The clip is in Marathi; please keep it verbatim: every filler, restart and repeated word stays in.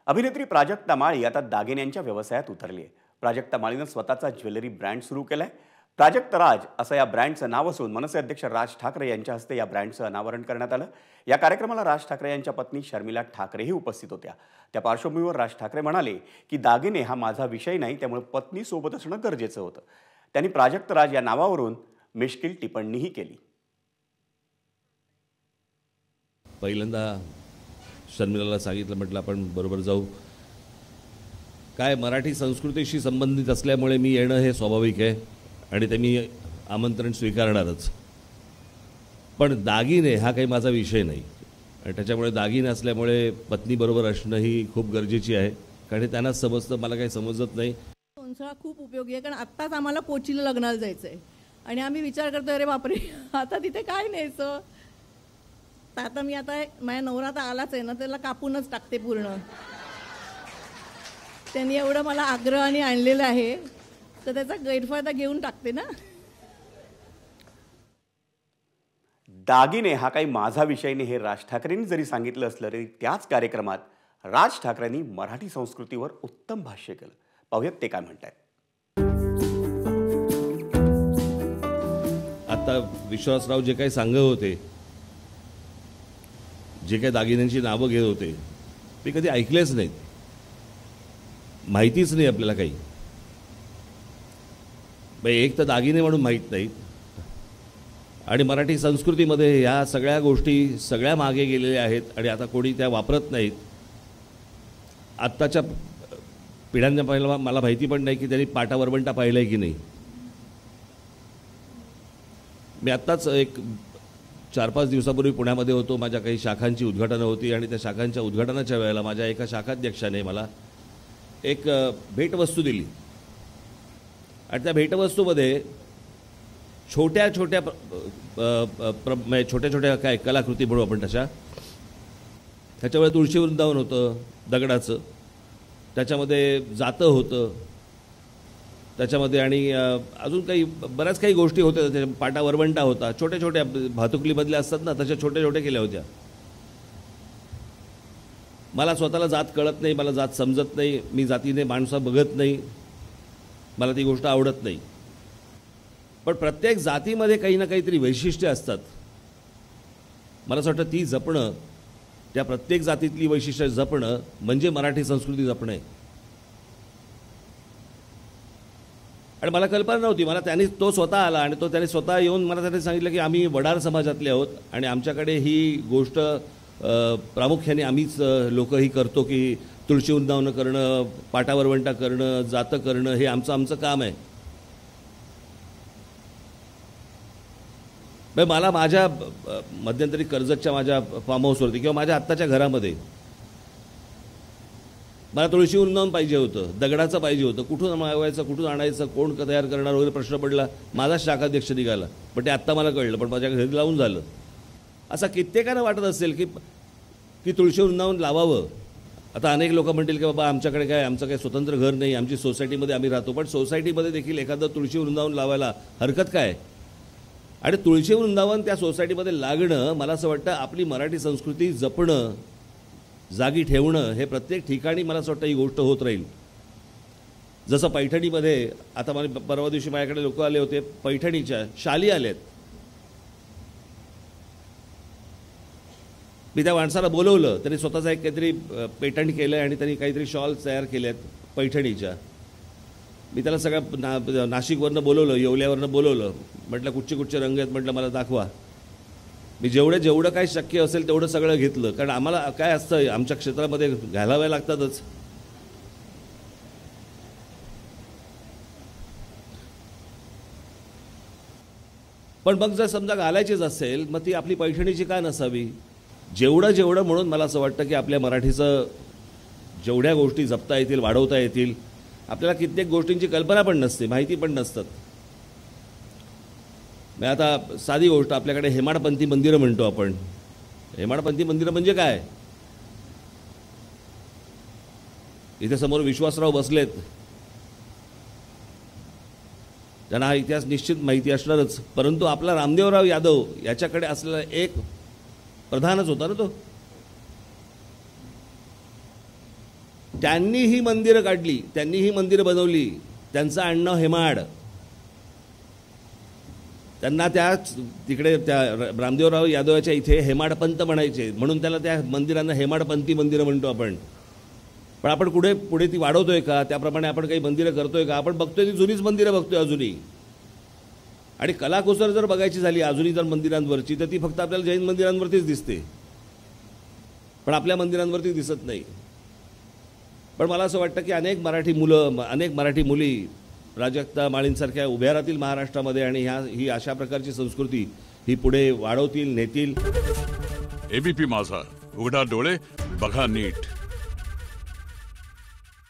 अभिनेत्री प्राजक्ता माळी आता दागिन्यांच्या व्यवसायात उतरली आहे. प्राजक्ता माळीनं स्वतःचा ज्वेलरी ब्रँड सुरू केलाय. प्राजक्त राज असं या ब्रँडचं नाव असून मनसे अध्यक्ष राज ठाकरे यांच्या हस्ते या ब्रँडचं अनावरण करण्यात आलं. या कार्यक्रमाला राज ठाकरे यांच्या पत्नी शर्मिला ठाकरेही उपस्थित होत्या. त्या पार्श्वभूमीवर राज ठाकरे म्हणाले की दागिने हा माझा विषय नाही, त्यामुळे पत्नी सोबत असणं गरजेचं होतं. त्यांनी प्राजक्त राज या नावावरून मिश्किल टिप्पणीही केली. पहिल्यांदा शर्मिलाला सांगितलं, म्हटलं आपण बरोबर जाऊ. काय मराठी संस्कृतीशी संबंधित असल्यामुळे मी येणं हे स्वाभाविक आहे आणि ते मी आमंत्रण स्वीकारणारच. पण दागिने हा काही माझा विषय नाही आणि त्याच्यामुळे दागिने असल्यामुळे पत्नीबरोबर असणं ही खूप गरजेची आहे, कारण त्यांना समजतं, मला काही समजत नाही. सोनसळा खूप उपयोगी आहे, कारण आत्ताच आम्हाला कोचीला लग्नाला जायचं आहे आणि आम्ही विचार करतो अरे बापरे आता तिथे काय न्यायचं. तर आता मी आता माझ्या नवरा तर आलाच आहे ना, त्याला कापूनच टाकते पूर्ण. त्यांनी एवढं मला आग्रहाने आणलेलं आहे तर त्याचा गैरफायदा घेऊन टाकते ना. दागिने हा काही माझा विषय नाही हे राज ठाकरेंनी जरी सांगितलं असलं तरी त्याच कार्यक्रमात राज ठाकरेंनी मराठी संस्कृतीवर उत्तम भाष्य केलं. पाहूयात ते काय म्हणतायत. आता विश्वासराव जे काही सांगत होते, जे काही दागिन्यांची नावं घेत होते, ते कधी ऐकलेच नाहीत, माहितीच नाही आपल्याला काही. एक तर दागिने म्हणून माहीत नाहीत आणि मराठी संस्कृतीमध्ये ह्या सगळ्या गोष्टी सगळ्या मागे गेलेल्या आहेत आणि आता कोणी त्या वापरत नाहीत. आत्ताच्या पिढ्यांना पाहिलं मला माहिती पण नाही की त्यांनी पाटा वरवंटा पाहिलं आहे की नाही. मी आत्ताच एक चार पाच दिवसापूर्वी पुण्यामध्ये होतो. माझ्या काही शाखांची उद्घाटनं होती आणि त्या शाखांच्या उद्घाटनाच्या वेळेला माझ्या एका शाखाध्यक्षाने मला एक भेटवस्तू दिली आणि त्या भेटवस्तूमध्ये छोट्या छोट्या छोट्या छोट्या काय कलाकृती म्हणू आपण तशा. त्याच्यामुळे तुळशी वृंदावन होतं दगडाचं, त्याच्यामध्ये जातं होतं, त्याच्यामध्ये आणि अजून काही बऱ्याच काही गोष्टी होत्या. त्याच्या पाटा वरवंटा होता, छोट्या छोट्या भातुकलीमधल्या असतात ना तशा छोट्या छोट्या केल्या होत्या. मला स्वतःला जात कळत नाही, मला जात समजत नाही, मी जातीने माणसं बघत नाही, मला ती गोष्ट आवडत नाही. पण प्रत्येक जातीमध्ये काही ना काहीतरी वैशिष्ट्ये असतात. मला असं वाटतं ती जपणं, त्या प्रत्येक जातीतली वैशिष्ट्ये जपणं म्हणजे मराठी संस्कृती जपणं आहे. आणि मला कल्पना नव्हती. मला त्यांनी तो स्वतः आला आणि तो त्याने स्वतः येऊन मला त्याने सांगितलं की आम्ही वडार समाजातले आहोत आणि आमच्याकडे ही गोष्ट प्रामुख्याने आम्हीच लोक ही करतो की तुळशी वृंदावनं करणं, पाटावरवंटा करणं, जातं करणं हे आमचं आमचं काम आहे. मला माझ्या मध्यंतरी कर्जतच्या माझ्या फार्म हाऊसवरती किंवा माझ्या आत्ताच्या घरामध्ये मला तुळशी वृंदावन पाहिजे होतं, दगडाचं पाहिजे होतं. कुठून मागवायचं, कुठून आणायचं, कोण तयार करणार वगैरे प्रश्न पडला. माझा शाखाध्यक्ष निघाला, पण ते आत्ता मला कळलं, पण माझ्या घरी लावून झालं. असं कित्येकानं वाटत असेल की की तुळशी वृंदावन लावावं. आता अनेक लोक म्हणतील की बाबा आमच्याकडे काय, आमचं काही स्वतंत्र घर नाही, आमची सोसायटीमध्ये आम्ही राहतो. पण सोसायटीमध्ये देखील एखादं तुळशी वृंदावन लावायला हरकत काय. आणि तुळशी वृंदावन त्या सोसायटीमध्ये लागणं, मला असं वाटतं आपली मराठी संस्कृती जपणं, जागी ठेवणं हे प्रत्येक ठिकाणी मला असं वाटतं ही गोष्ट होत राहील. जसं पैठणीमध्ये आता मला परवा दिवशी माझ्याकडे लोक आले होते, पैठणीच्या शाली आल्यात. मी त्या माणसाला बोलवलं, त्यांनी स्वतःचा एक काहीतरी पेटंट केलं आणि त्यांनी काहीतरी शॉल तयार केल्यात पैठणीच्या. मी त्याला सगळ्या ना नाशिकवरनं बोलवलं, येवल्यावरनं बोलवलं. म्हटलं कुठचे कुठचे रंग आहेत, म्हटलं मला दाखवा. मी जेवढं जेवढं काय शक्य असेल तेवढं सगळं घेतलं, कारण आम्हाला काय असतं आमच्या क्षेत्रामध्ये घालाव्या लागतातच. पण मग जर समजा घालायचीच असेल मग ती आपली पैठणीची का नसावी. जेवढं जेवढं म्हणून मला असं वाटतं की आपल्या मराठीचं जेवढ्या गोष्टी जपता येतील, वाढवता येतील. आपल्याला कित्येक गोष्टींची कल्पना पण नसते, माहिती पण नसतात. मी आता साधी गोष्ट, आपल्याकडे हेमाडपंथी मंदिरं म्हणतो आपण. हेमाडपंथी मंदिरं म्हणजे काय. इथे समोर विश्वासराव बसलेत, त्यांना हा इतिहास निश्चित माहिती असणारच. परंतु आपला रामदेवराव यादव याच्याकडे असलेला एक प्रधानच होता ना तो. त्यांनी ही मंदिरं काढली, त्यांनी ही मंदिरं बनवली. त्यांचं आडनाव हेमाड. त्यांना त्या तिकडे त्या रामदेवराव यादवाच्या इथे हेमाडपंत म्हणायचे, म्हणून त्याला त्या मंदिरांना हेमाडपंथी मंदिरं म्हणतो आपण. पण आपण पुढे पुढे ती वाढवतोय का? त्याप्रमाणे आपण काही मंदिरं करतोय का? आपण बघतोय ती जुनीच मंदिरं बघतोय अजूनही. आणि कलाकुसर जर बघायची झाली अजूनही जर मंदिरांवरची, तर ती फक्त आपल्याला जैन मंदिरांवरतीच दिसते, पण आपल्या मंदिरांवरती दिसत नाही. पण मला असं वाटतं की अनेक मराठी मुलं, अनेक मराठी मुली प्राजक्ता माळींसारख्या उभ्या राहतील महाराष्ट्रामध्ये आणि ह्या ही अशा प्रकारची संस्कृती ही पुढे वाढवतील, नेतील. एबीपी माझा, उघडा डोळे बघा नीट.